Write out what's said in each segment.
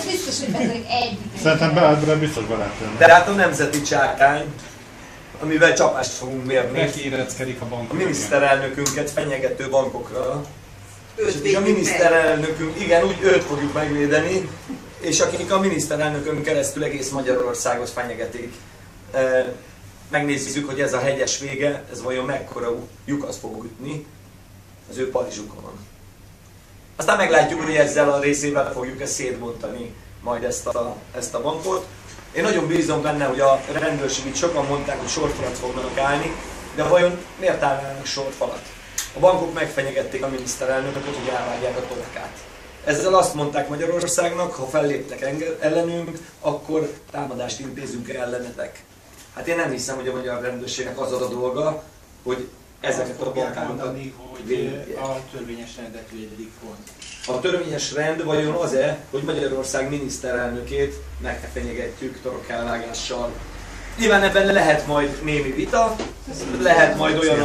Biztos, hogy beteg egy. Szerintem be biztos be lehet tenni. De hát a nemzeti csákány, amivel csapást fogunk mérni. Bekéreckedik a bankok. A miniszterelnökünket fenyegető bankokra. És a miniszterelnökünk, igen, úgy őt fogjuk megvédeni, és akik a miniszterelnökön keresztül egész Magyarországot fenyegetik. Megnézzük, hogy ez a hegyes vége, ez vajon mekkora lyukat fog ütni az ő Parizsukon. Aztán meglátjuk, hogy ezzel a részével fogjuk ezt szétbontani majd ezt a bankot. Én nagyon bízom benne, hogy a rendőrség, itt sokan mondták, hogy sorfalat fognak állni, de vajon miért állnának sorfalat? A bankok megfenyegették a miniszterelnököt, hogy elvágják a torkát. Ezzel azt mondták Magyarországnak, ha felléptek ellenünk, akkor támadást intézünk ellenetek. Hát én nem hiszem, hogy a magyar rendőrségnek az a dolga, hogy ezeket a bankákat mondani, hogy a törvényes rendet védik pont. A törvényes rend vajon az-e, hogy Magyarország miniszterelnökét megfenyegetjük torokkelvágással? Nyilván ebben lehet majd némi vita, lehet majd olyan,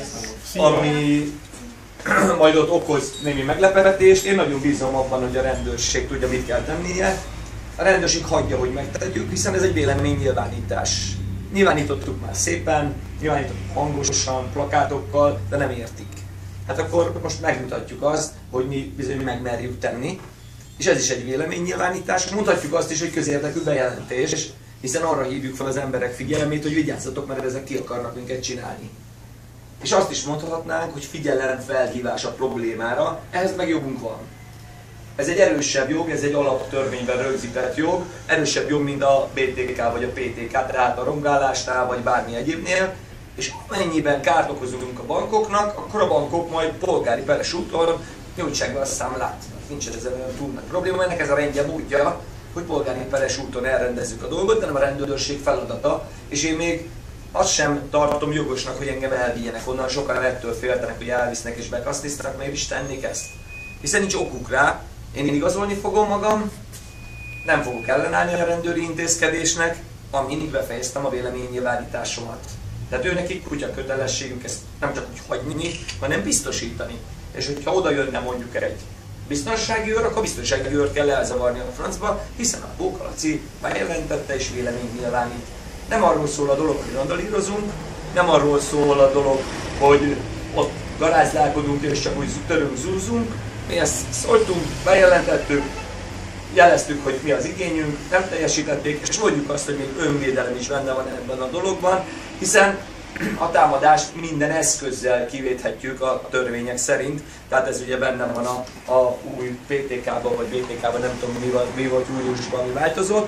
ami majd ott okoz némi meglepetést. Én nagyon bízom abban, hogy a rendőrség tudja, mit kell tennie. A rendőrség hagyja, hogy megtegyük, hiszen ez egy véleménynyilvánítás. Nyilvánítottuk már szépen, nyilvánítottuk hangosan, plakátokkal, de nem értik. Hát akkor most megmutatjuk azt, hogy mi bizony megmerjük tenni, és ez is egy véleménynyilvánítás. Mutatjuk azt is, hogy közérdekű bejelentés, hiszen arra hívjuk fel az emberek figyelmét, hogy vigyázzatok, mert ezek ki akarnak minket csinálni. És azt is mondhatnánk, hogy figyelemfelhívás a problémára, ehhez meg jogunk van. Ez egy erősebb jog, ez egy alaptörvényben rögzített jog, erősebb jog, mint a BTK vagy a PTK, tehát a rongálásnál vagy bármi egyébnél, és amennyiben kárt okozunk a bankoknak, akkor a bankok majd polgári peres úton nyújtsák be a számlát. Nincs ezzel olyan túl nagy probléma, ennek ez a rendje módja, hogy polgári peres úton elrendezzük a dolgot, de nem a rendőrség feladata, és én még azt sem tartom jogosnak, hogy engem elvigyenek onnan, sokan ettől féltenek, hogy elvisznek és bekasztisztanak, mert is tennék ezt. Hiszen nincs okuk rá, én igazolni fogom magam, nem fogok ellenállni a rendőri intézkedésnek, amíg befejeztem a véleménynyilvánításomat. Tehát őnekik kutya kötelességük ezt nem csak úgy hagyni, hanem biztosítani. És hogyha oda jönne mondjuk egy biztonsági őr, akkor a biztonsági őr kell elzavarni a francba, hiszen a Bóka Laci bejelentette és véleménynyilvánít. Nem arról szól a dolog, hogy randalírozunk, nem arról szól a dolog, hogy ott garázdálkodunk és csak úgy törünk, zúzunk. Mi ezt szóltunk, bejelentettük, jeleztük, hogy mi az igényünk, nem teljesítették, és mondjuk azt, hogy még önvédelem is benne van ebben a dologban, hiszen a támadást minden eszközzel kivéthetjük a törvények szerint, tehát ez ugye benne van a új PTK-ban vagy BTK-ban, nem tudom mi volt júliusban, mi változott.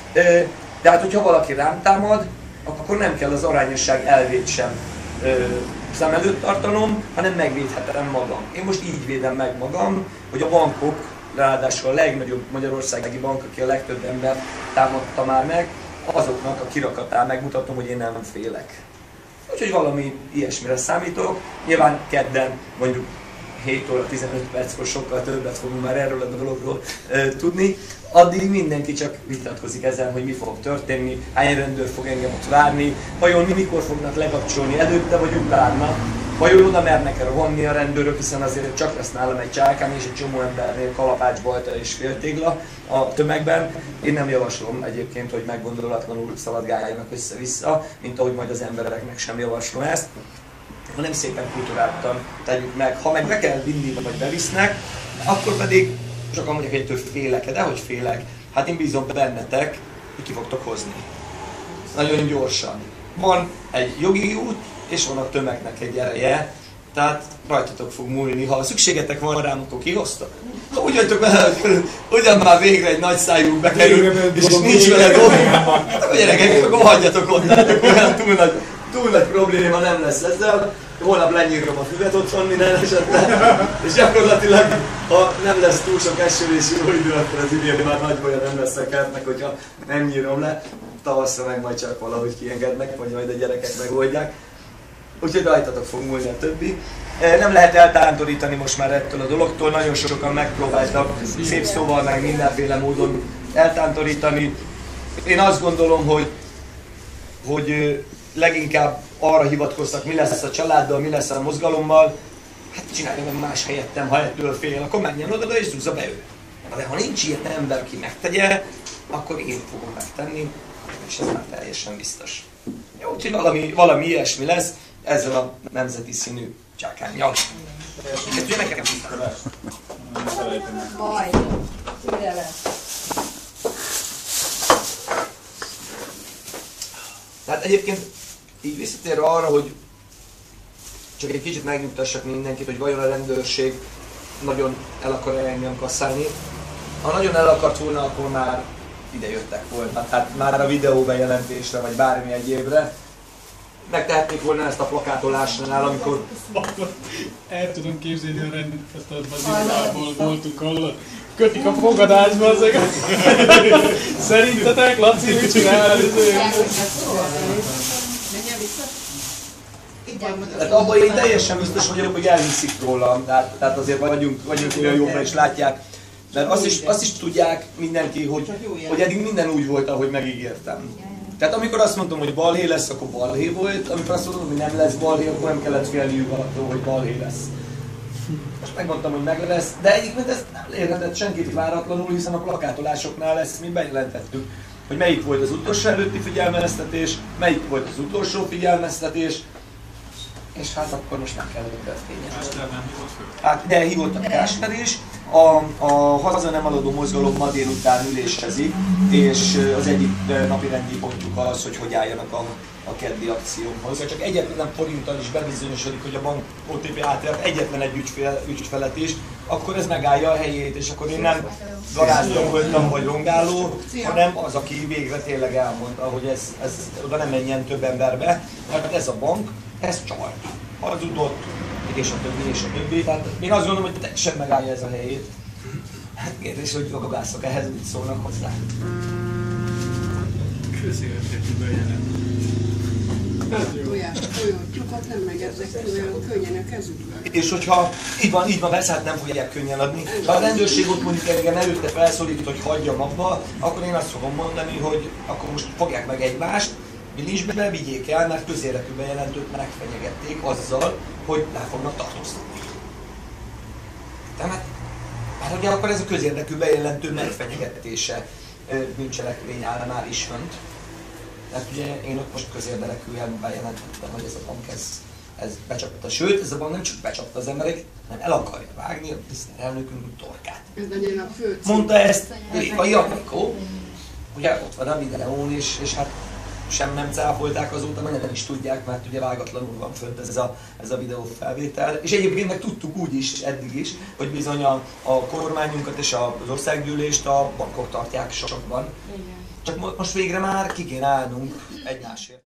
De hát, hogyha valaki rám támad, akkor nem kell az arányosság elvét sem szem előtt tartanom, hanem megvédhetem magam. Én most így védem meg magam, hogy a bankok, ráadásul a legnagyobb magyarországi bank, aki a legtöbb embert támadta már meg, azoknak a kirakatán megmutatom, hogy én nem félek. Úgyhogy valami ilyesmire számítok. Nyilván kedden, mondjuk 7 óra 15 perckor sokkal többet fogunk már erről a dologról tudni. Addig mindenki csak vitatkozik ezen, hogy mi fog történni, hány rendőr fog engem ott várni, vajon mikor fognak lekapcsolni, előtte vagy utána, vajon oda mernek-e rohanni a rendőrök, hiszen azért csak lesz nálam egy csákány és egy csomó embernél kalapács, balta és féltégla a tömegben. Én nem javaslom egyébként, hogy meggondolatlanul szaladgáljanak össze-vissza, mint ahogy majd az embereknek sem javaslom ezt, hanem szépen kulturáltan tegyük meg. Ha meg be kell vinni, vagy bevisznek, akkor pedig sokan mondják, hogy ettől félek, de hogy félek? Hát én bízom bennetek, hogy ki fogtok hozni. Nagyon gyorsan. Van egy jogi út, és van a tömegnek egy ereje, tehát rajtatok fog múlni. Ha szükségetek van rám, akkor kihoztok. Ha úgy vagytok vele, hogy ugyan már végre egy nagy szájú bekerül, és nincs vele gond, akkor gyerekek, akkor hagyjatok ott, olyan túl nagy probléma nem lesz ezzel. Holnap lenyírom a füvet otthon minden esetben, és gyakorlatilag, ha nem lesz túl sok eső és jó idő, akkor az idén már nagy baja nem lesz a kertnek, hogyha nem nyírom le. Tavasszra meg majd csak valahogy kiengednek, vagy majd a gyerekek megoldják. Úgyhogy rajtatok fog múlni a többi. Nem lehet eltántorítani most már ettől a dologtól, nagyon sokan megpróbáltak szép szóval, meg mindenféle módon eltántorítani. Én azt gondolom, hogy leginkább arra hivatkoztak, mi lesz a családdal, mi lesz a mozgalommal. Hát csinálja meg más helyettem, ha ettől fél, akkor menjen oda és zúzza be ő. De ha nincs ilyen ember, aki megtegye, akkor én fogom megtenni, és ez már teljesen biztos. Jó, úgyhogy valami ilyesmi lesz ezzel a nemzeti színű csákánnyal. Ezt ugye nekem tisztán. Baj, türelem. Tehát egyébként így visszatérve arra, hogy csak egy kicsit megnyugtassak mindenkit, hogy vajon a rendőrség nagyon el akar engem kasszálni. Ha nagyon el akart volna, akkor már ide jöttek volna. Tehát már a videó bejelentésre, vagy bármi egyébre. Megtehetnék volna ezt a plakátolásnál, amikor... El tudom képzelni a rendőrt, a bazilából voltunk, hallott. Kötik a fogadásba azok. Szerintetek, Laci, mit csinál? Tehát abban én teljesen biztos vagyok, hogy elhiszik rólam. Tehát azért vagyunk olyan jóban és látják. Mert azt is tudják mindenki, hogy eddig minden úgy volt, ahogy megígértem. Tehát amikor azt mondtam, hogy balhé lesz, akkor balhé volt. Amikor azt mondtam, hogy nem lesz balhé, akkor nem kellett félniük attól, hogy balhé lesz. Most megmondtam, hogy meg lesz, de egyébként ez nem érhetett senkit váratlanul, hiszen a plakátolásoknál ezt mi bejelentettük, hogy melyik volt az utolsó előtti figyelmeztetés, melyik volt az utolsó figyelmeztetés, és hát akkor most nem kell többet fényelni. Hát de hívott a Kásper is, a Haza nem haladó mozgalom ma délután ülésezik, és az egyik napirendi pontjuk az, hogy álljanak a keddi akcióhoz. Csak egyetlen forinttal is bebizonyosodik, hogy a bank OTP átért egyetlen egy ügyfelet is, akkor ez megállja a helyét, és akkor én nem garázdom voltam vagy rongáló, hanem az, aki végre tényleg elmondta, hogy ez oda nem menjen több emberbe, mert ez a bank, ez csalt, hazudott, és a többi. Tehát én azt gondolom, hogy teljesen megállja ez a helyét. Hát kérdés, hogy jogogászok ehhez úgy szólnak hozzá. Közérthető bejelent. Tojótyukat nem megezzek olyan könnyen a kezükbe. És hogyha így van, persze hát nem fogják könnyen adni. Ha a rendőrség ott mondjuk engem előtte felszólít, hogy hagyjam abba, akkor én azt fogom mondani, hogy akkor most fogják meg egymást, bilincsbe vigyék el, mert közérdekű bejelentőt megfenyegették azzal, hogy le fognak tartóztatni. Tehát, hát ugye akkor ez a közérdekű bejelentő megfenyegetése bűncselekmény áll már is fönt. Tehát ugye én ott most közérdekűen bejelentettem, hogy ez a bank ez becsapta. Sőt, ez a bank nem csak becsapta az emberek, hanem el akarja vágni a miniszterelnökünk torkát. Ez legyen a fő cím. Mondta ezt Lékai Anikó, ugye ott van a videón, és hát sem nem cáfolták azóta, mert nem is tudják, mert ugye vágatlanul van fönt ez a videó felvétel. És egyébként meg tudtuk úgy is, eddig is, hogy bizony a kormányunkat és az országgyűlést a bankok tartják sokban. Csak most végre már ki kéne állnunk egymásért.